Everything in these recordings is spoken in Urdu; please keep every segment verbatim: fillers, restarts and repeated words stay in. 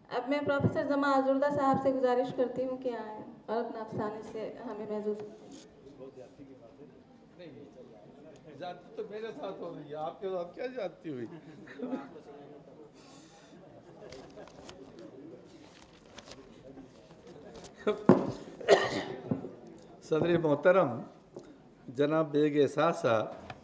اب میں پروفیسر زما آزردہ صاحب سے گزارش کرتی ہوں کہ آئیں اور اپنا افسانے سے ہمیں محظوظ جاتی تو میرے ساتھ ہو رہی ہے، آپ کے ساتھ کیا جاتی ہوئی؟ صدر محترم جناب بیگ احساسہ،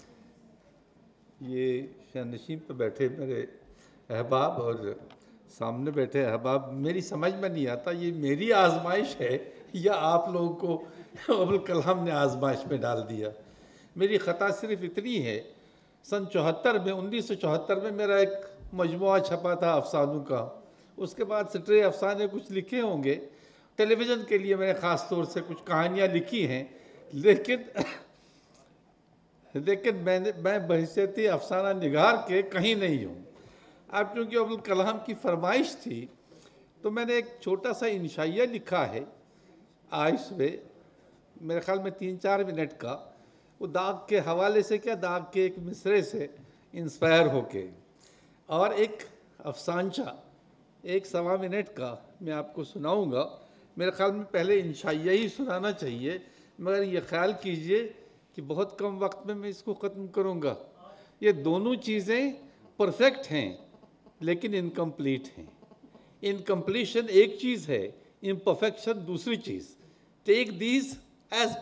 یہ شاہنشین پہ بیٹھے میرے احباب اور سامنے بیٹھے احباب، میری سمجھ میں نہیں آتا یہ میری آزمائش ہے یا آپ لوگوں کو ابوالکلام نے آزمائش میں ڈال دیا۔ میری خطا صرف اتنی ہے، سن چوہتر میں انیس سو چوہتر میں میرا ایک مجموعہ چھپا تھا افسانوں کا، اس کے بعد سٹرے افسانے کچھ لکھے ہوں گے، ٹیلی ویژن کے لیے میں نے خاص طور سے کچھ کہانیاں لکھی ہیں، لیکن لیکن میں نے میں بحیثیت افسانہ نگار کے کہیں نہیں ہوں۔ اب چونکہ ابوالکلام کی فرمائش تھی تو میں نے ایک چھوٹا سا انشائیہ لکھا ہے آج سے، میرے خیال میں تین چار منٹ کا، وہ داغ کے حوالے سے کیا داغ کے ایک مصرے سے انسپائر ہو کے، اور ایک افسانچہ ایک سوا منٹ کا میں آپ کو سناؤں گا۔ میرے خیال میں پہلے انشائیہ ہی سنانا چاہیے، مگر یہ خیال کیجئے کہ بہت کم وقت میں میں اس کو ختم کروں گا۔ یہ دونوں چیزیں پرفیکٹ ہیں لیکن انکمپلیٹ ہیں۔ انکمپلیشن ایک چیز ہے، امپرفیکشن دوسری چیز۔ Take these as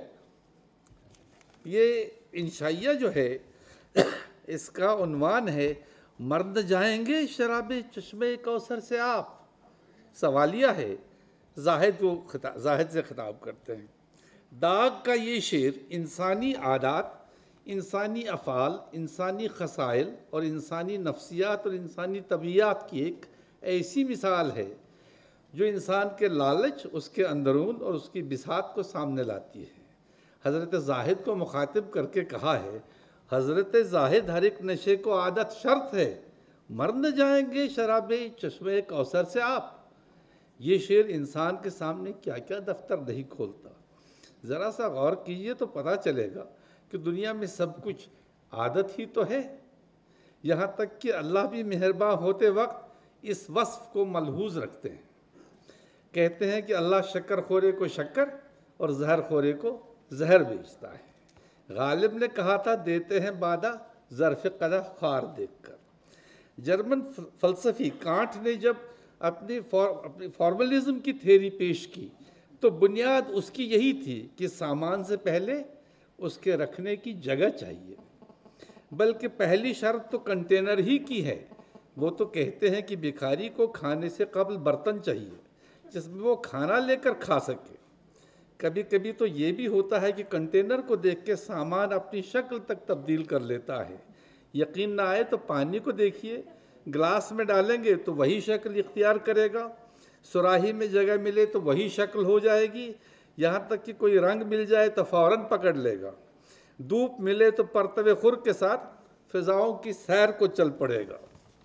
perfect. یہ انشائیہ جو ہے اس کا عنوان ہے مرد جائیں گے شراب چشمے کوثر سے آپ۔ سوالیہ ہے، زاہد کو خطاب زاہد سے خطاب کرتے ہیں۔ داغ کا یہ شعر انسانی عادات، انسانی افعال، انسانی خصائل اور انسانی نفسیات اور انسانی طبیعات کی ایک ایسی مثال ہے جو انسان کے لالچ، اس کے اندرون اور اس کی بساط کو سامنے لاتی ہے۔ حضرت زاہد کو مخاطب کر کے کہا ہے، حضرت زاہد ہر ایک نشے کو عادت شرط ہے، مرد جائیں گے شراب چشمے کوثر سے آپ۔ یہ شعر انسان کے سامنے کیا کیا دفتر نہیں کھولتا۔ ذرا سا غور کیجئے تو پتہ چلے گا کہ دنیا میں سب کچھ عادت ہی تو ہے، یہاں تک کہ اللہ بھی مہرباں ہوتے وقت اس وصف کو ملحوظ رکھتے ہیں۔ کہتے ہیں کہ اللہ شکر خورے کو شکر اور زہر خورے کو زہر بیچتا ہے۔ غالب نے کہا تھا دیتے ہیں بادہ ظرف قدح خار دیکھ کر۔ جرمن فلسفی کانٹ نے جب اپنی اپنی فارملزم کی تھیوری پیش کی تو بنیاد اس کی یہی تھی کہ سامان سے پہلے اس کے رکھنے کی جگہ چاہیے، بلکہ پہلی شرط تو کنٹینر ہی کی ہے۔ وہ تو کہتے ہیں کہ بھکاری کو کھانے سے قبل برتن چاہیے جس میں وہ کھانا لے کر کھا سکے۔ کبھی کبھی تو یہ بھی ہوتا ہے کہ کنٹینر کو دیکھ کے سامان اپنی شکل تک تبدیل کر لیتا ہے۔ یقین نہ آئے تو پانی کو دیکھیے، گلاس میں ڈالیں گے تو وہی شکل اختیار کرے گا، سراہی میں جگہ ملے تو وہی شکل ہو جائے گی، یہاں تک کہ کوئی رنگ مل جائے تو فوراً پکڑ لے گا، دھوپ ملے تو پرتو خور کے ساتھ فضاؤں کی سیر کو چل پڑے گا۔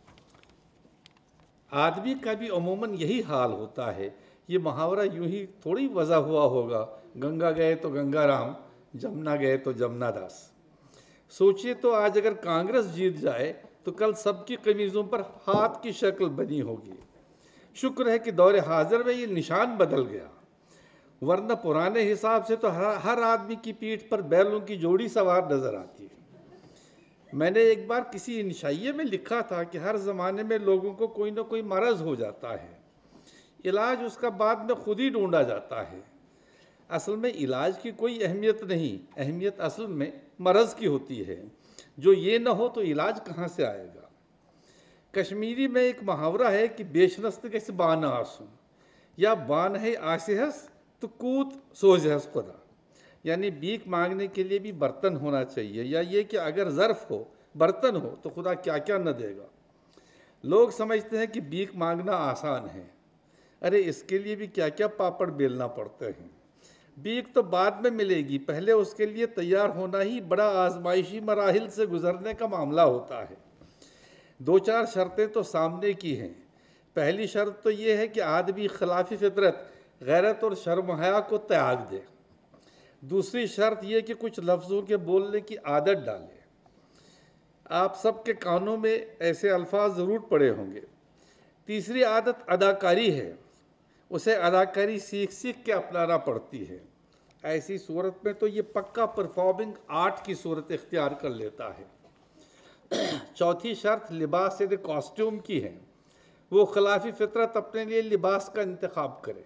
آدمی کا بھی عموماً یہی حال ہوتا ہے۔ یہ محاورہ یوں ہی تھوڑی وضع ہوا ہوگا، گنگا گئے تو گنگا رام، جمنا گئے تو جمنا داس۔ سوچئے تو آج اگر کانگریس جیت جائے تو کل سب کی قمیضوں پر ہاتھ کی شکل بنی ہوگی۔ شکر ہے کہ دور حاضر میں یہ نشان بدل گیا، ورنہ پرانے حساب سے تو ہر آدمی کی پیٹھ پر بیلوں کی جوڑی سوار نظر آتی ہے۔ میں نے ایک بار کسی انشائیے میں لکھا تھا کہ ہر زمانے میں لوگوں کو کوئی نہ کوئی مرض ہو جاتا ہے، علاج اس کا بعد میں خود ہی ڈھونڈا جاتا ہے۔ اصل میں علاج کی کوئی اہمیت نہیں، اہمیت اصل میں مرض کی ہوتی ہے۔ جو یہ نہ ہو تو علاج کہاں سے آئے گا؟ کشمیری میں ایک محاورہ ہے کہ بیشنست کے بان آسوں، یا بان ہے آسہس تو کوت سوزہس خدا، یعنی بھیک مانگنے کے لیے بھی برتن ہونا چاہیے، یا یہ کہ اگر ظرف ہو برتن ہو تو خدا کیا کیا نہ دے گا۔ لوگ سمجھتے ہیں کہ بھیک مانگنا آسان ہے، ارے اس کے لیے بھی کیا کیا پاپڑ بیلنا پڑتے ہیں۔ بھیک تو بعد میں ملے گی، پہلے اس کے لیے تیار ہونا ہی بڑا آزمائشی مراحل سے گزرنے کا معاملہ ہوتا ہے۔ دو چار شرطیں تو سامنے کی ہیں۔ پہلی شرط تو یہ ہے کہ آدمی خلاف فطرت غیرت اور شرم و حیا کو تیاگ دے۔ دوسری شرط یہ کہ کچھ لفظوں کے بولنے کی عادت ڈالے۔ آپ سب کے کانوں میں ایسے الفاظ ضرور پڑے ہوں گے، تیسری عادت اداکاری ہے، اسے اداکاری سیکھ سیکھ کے اپنانا پڑتی ہے۔ ایسی صورت میں تو یہ پکا پرفارمنگ آرٹ کی صورت اختیار کر لیتا ہے۔ چوتھی شرط لباس یعنی کاسٹیوم کی ہے، وہ خلاف فطرت اپنے لیے لباس کا انتخاب کرے،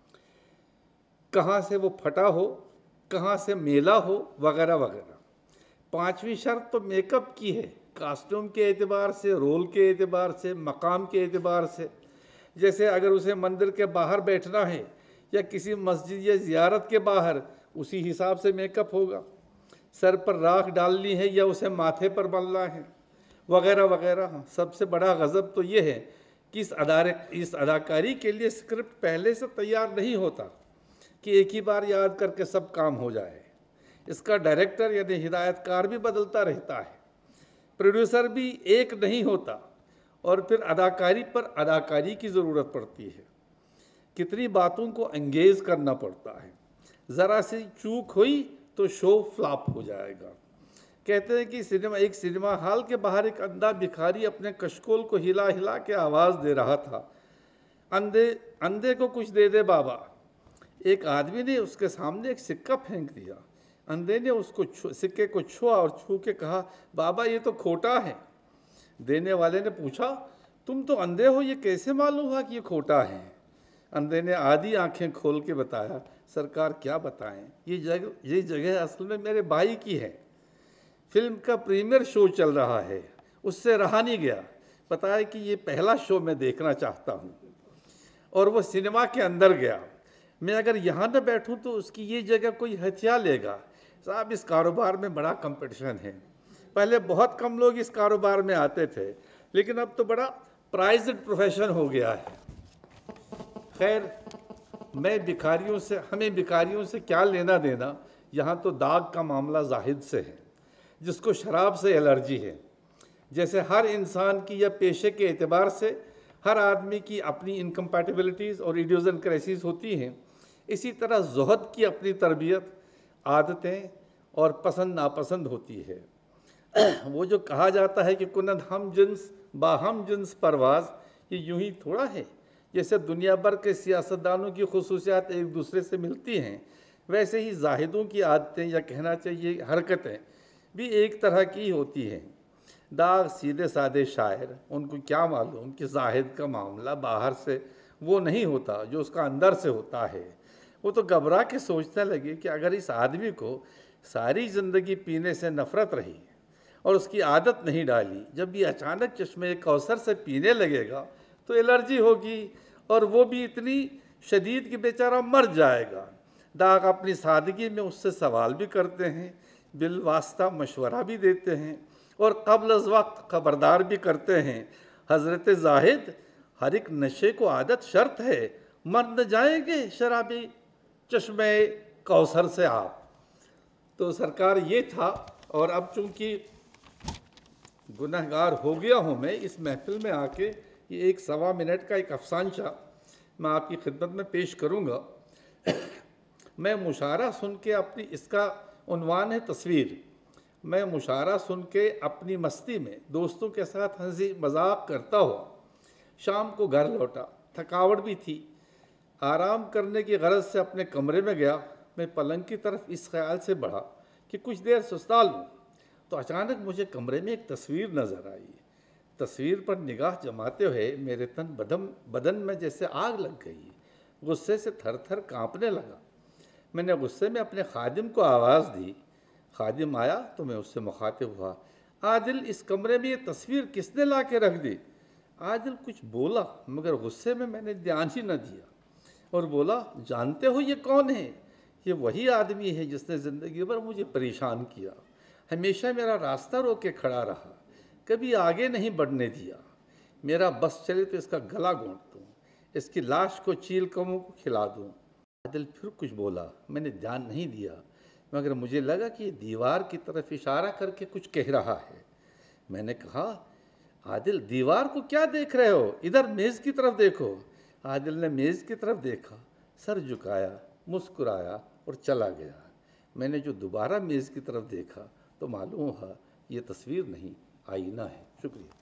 کہاں سے وہ پھٹا ہو، کہاں سے میلا ہو، وغیرہ وغیرہ۔ پانچویں شرط تو میک اپ کی ہے، کاسٹیوم کے اعتبار سے، رول کے اعتبار سے، مقام کے اعتبار سے۔ جیسے اگر اسے مندر کے باہر بیٹھنا ہے یا کسی مسجد یا زیارت کے باہر، اسی حساب سے میک اپ ہوگا۔ سر پر راکھ ڈالنی ہے یا اسے ماتھے پر بننا ہے، وغیرہ وغیرہ۔ سب سے بڑا غضب تو یہ ہے کہ اس ادارے اس اداکاری کے لیے اسکرپٹ پہلے سے تیار نہیں ہوتا کہ ایک ہی بار یاد کر کے سب کام ہو جائے۔ اس کا ڈائریکٹر یعنی ہدایت کار بھی بدلتا رہتا ہے، پروڈیوسر بھی ایک نہیں ہوتا، اور پھر اداکاری پر اداکاری کی ضرورت پڑتی ہے۔ کتنی باتوں کو انگیز کرنا پڑتا ہے، ذرا سی چوک ہوئی تو شو فلاپ ہو جائے گا۔ کہتے ہیں کہ سنیما ایک سنیما ہال کے باہر ایک اندھا بھکاری اپنے کشکول کو ہلا ہلا کے آواز دے رہا تھا، اندھے اندھے کو کچھ دے دے بابا۔ ایک آدمی نے اس کے سامنے ایک سکہ پھینک دیا، اندھے نے اس کو سکے کو چھوا اور چھو کے کہا، بابا یہ تو کھوٹا ہے۔ دینے والے نے پوچھا، تم تو اندھے ہو، یہ کیسے معلوم ہوا کہ یہ کھوٹا ہے؟ اندھے نے آدھی آنکھیں کھول کے بتایا، سرکار کیا بتائیں، یہ جگہ یہ جگہ اصل میں میرے بھائی کی ہے، فلم کا پریمیئر شو چل رہا ہے، اس سے رہا نہیں گیا، بتایا کہ یہ پہلا شو میں دیکھنا چاہتا ہوں، اور وہ سنیما کے اندر گیا۔ میں اگر یہاں نہ بیٹھوں تو اس کی یہ جگہ کوئی ہتھیا لے گا۔ صاحب اس کاروبار میں بڑا کمپٹیشن ہے، پہلے بہت کم لوگ اس کاروبار میں آتے تھے، لیکن اب تو بڑا پرائزڈ پروفیشن ہو گیا ہے۔ خیر، میں بھکاریوں سے ہمیں بھکاریوں سے کیا لینا دینا، یہاں تو داغ کا معاملہ زاہد سے ہے، جس کو شراب سے الرجی ہے۔ جیسے ہر انسان کی یا پیشے کے اعتبار سے ہر آدمی کی اپنی انکمپیٹیبلٹیز اور ایڈیوز اینڈ کرائسز ہوتی ہیں، اسی طرح زہد کی اپنی تربیت، عادتیں اور پسند ناپسند ہوتی ہے۔ وہ جو کہا جاتا ہے کہ کند ہم جنس با ہم جنس پرواز، یہ یوں ہی تھوڑا ہے، جیسے دنیا بھر کے سیاستدانوں کی خصوصیات ایک دوسرے سے ملتی ہیں، ویسے ہی زاہدوں کی عادتیں یا کہنا چاہیے حرکتیں بھی ایک طرح کی ہوتی ہیں۔ داغ سیدھے سادے شاعر، ان کو کیا معلوم کہ زاہد کا معاملہ باہر سے وہ نہیں ہوتا جو اس کا اندر سے ہوتا ہے۔ وہ تو گھبرا کے سوچنے لگے کہ اگر اس آدمی کو ساری زندگی پینے سے نفرت رہی اور اس کی عادت نہیں ڈالی، جب یہ اچانک چشمے کوثر سے پینے لگے گا تو الرجی ہوگی، اور وہ بھی اتنی شدید کہ بیچارہ مر جائے گا۔ داغ اپنی سادگی میں اس سے سوال بھی کرتے ہیں، بالواسطہ مشورہ بھی دیتے ہیں، اور قبل از وقت خبردار بھی کرتے ہیں، حضرت زاہد ہر ایک نشے کو عادت شرط ہے، مر نہ جائیں گے شرابی چشمے کوثر سے آپ۔ تو سرکار یہ تھا، اور اب چونکہ گنہگار ہو گیا ہوں میں اس محفل میں آ کے، یہ ایک سوا منٹ کا ایک افسانچہ میں آپ کی خدمت میں پیش کروں گا۔ میں مشاعرہ سن کے اپنی اس کا عنوان ہے تصویر۔ میں مشاعرہ سن کے اپنی مستی میں دوستوں کے ساتھ ہنسی مذاق کرتا ہوا شام کو گھر لوٹا، تھکاوٹ بھی تھی، آرام کرنے کی غرض سے اپنے کمرے میں گیا۔ میں پلنگ کی طرف اس خیال سے بڑھا کہ کچھ دیر سستا لوں، تو اچانک مجھے کمرے میں ایک تصویر نظر آئی۔ تصویر پر نگاہ جماتے ہوئے میرے تن بدن بدن میں جیسے آگ لگ گئی، غصے سے تھر تھر کانپنے لگا۔ میں نے غصے میں اپنے خادم کو آواز دی، خادم آیا تو میں اس سے مخاطب ہوا، عادل اس کمرے میں یہ تصویر کس نے لا کے رکھ دی؟ عادل کچھ بولا، مگر غصے میں میں نے دھیان ہی نہ دیا، اور بولا، جانتے ہو یہ کون ہے؟ یہ وہی آدمی ہے جس نے زندگی بھر مجھے پریشان کیا، ہمیشہ میرا راستہ روک کے کھڑا رہا، کبھی آگے نہیں بڑھنے دیا۔ میرا بس چلے تو اس کا گلا گھونٹ دوں، اس کی لاش کو چیل کموں کو کھلا دوں۔ عادل پھر کچھ بولا، میں نے دھیان نہیں دیا، مگر مجھے لگا کہ یہ دیوار کی طرف اشارہ کر کے کچھ کہہ رہا ہے۔ میں نے کہا، عادل دیوار کو کیا دیکھ رہے ہو؟ ادھر میز کی طرف دیکھو۔ عادل نے میز کی طرف دیکھا، سر جھکایا، مسکرایا اور چلا گیا۔ میں نے جو دوبارہ میز کی طرف دیکھا تو معلوم ہوا یہ تصویر نہیں، آئینہ ہے۔ شکریہ۔